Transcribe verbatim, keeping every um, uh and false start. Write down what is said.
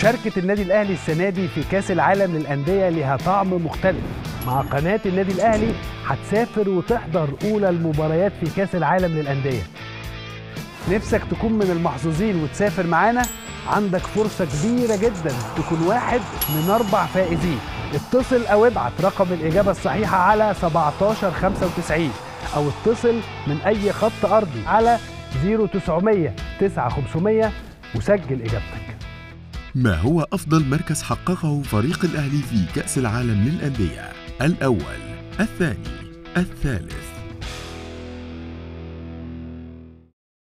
مشاركة النادي الأهلي السنة دي في كأس العالم للأندية لها طعم مختلف. مع قناة النادي الأهلي هتسافر وتحضر أولى المباريات في كأس العالم للأندية. نفسك تكون من المحظوظين وتسافر معانا؟ عندك فرصة كبيرة جدا تكون واحد من أربع فائزين. اتصل أو ابعت رقم الإجابة الصحيحة على سبعتاشر خمسة وتسعين أو اتصل من أي خط أرضي على صفر تسعمية تسعة خمسمية وسجل إجابتك. ما هو أفضل مركز حققه فريق الأهلي في كأس العالم للأندية؟ الأول، الثاني، الثالث.